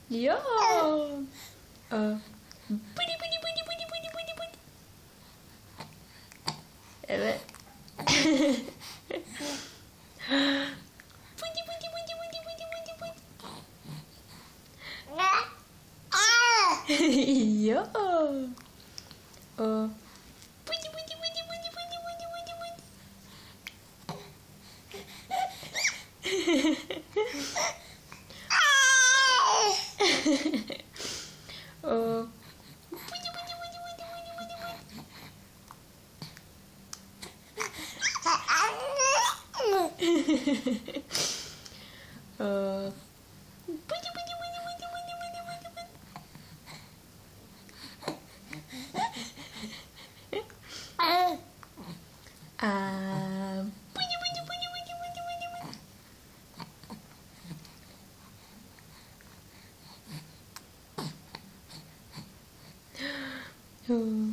Ja. Buddy, buddy, buddy, buddy, buddy, buddy, buddy. Evet. Buddy, buddy, buddy, buddy, buddy, buddy, buddy. Ja. Buddy, buddy, buddy, buddy, buddy, buddy, buddy, buddy. Buddy, buddy, buddy, buddy, buddy, buddy, buddy. Buddy, buddy, buddy, buddy, buddy, buddy, buddy, buddy. Buddy, buddy, buddy, buddy, buddy, buddy, buddy.